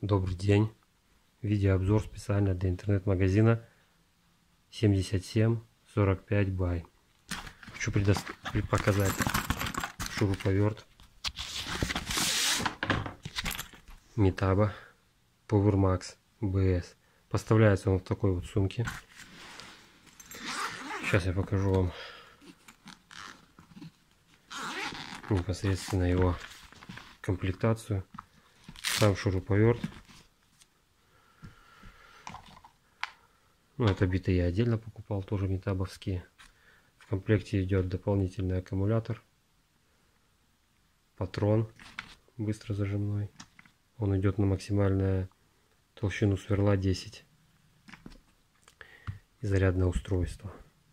Добрый день. Видеообзор специально для интернет-магазина 7745 Buy. Хочу показать шуруповерт Metabo PowerMax BS. Поставляется он в такой вот сумке. Сейчас я покажу вам непосредственно его комплектацию. Сам шуруповерт. Ну, это биты я отдельно покупал, тоже метабовские. В комплекте идет дополнительный аккумулятор, патрон быстрозажимной. Он идет на максимальную толщину сверла 10. И зарядное устройство.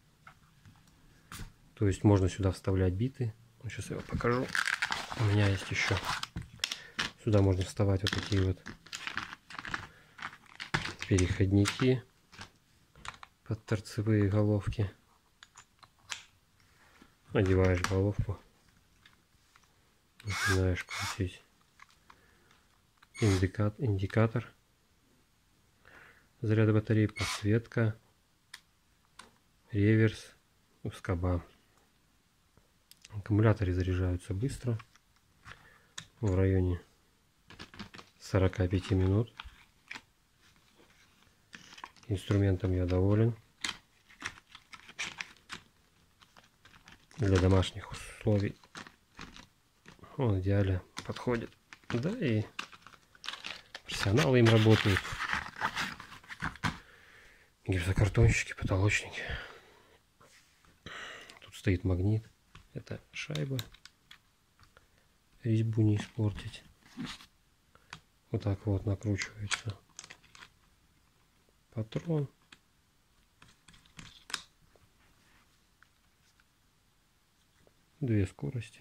То есть можно сюда вставлять биты. Сейчас я вам покажу. У меня есть еще. Сюда можно вставать вот такие вот переходники под торцевые головки. Одеваешь головку, начинаешь крутить индикатор заряда батареи, подсветка, реверс, скоба. Аккумуляторы заряжаются быстро, в районе 45 минут. Инструментом я доволен. Для домашних условий он идеально подходит. Да, и профессионалы им работают. Гипсокартонщики, потолочники. Тут стоит магнит. Это шайба. Резьбу не испортить. Вот так вот накручивается патрон. Две скорости.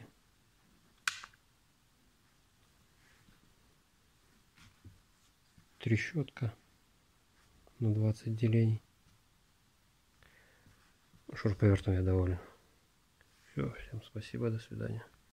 Трещотка на 20 делений. Шуруповертом я доволен. Все, всем спасибо, до свидания.